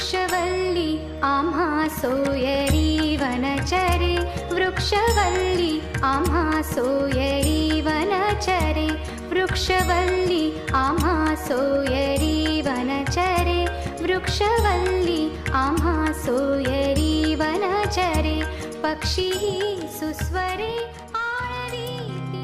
वृक्षवल्ली आम्हा सोयरी वनचरे वृक्षवल्ली आम्हा सोयरी वनचरे वृक्षवल्ली आम्हा सोयरी वनचरे वृक्षवल्ली आम्हा सोयरी वनचरे पक्षी सुस्वरे आळवीती।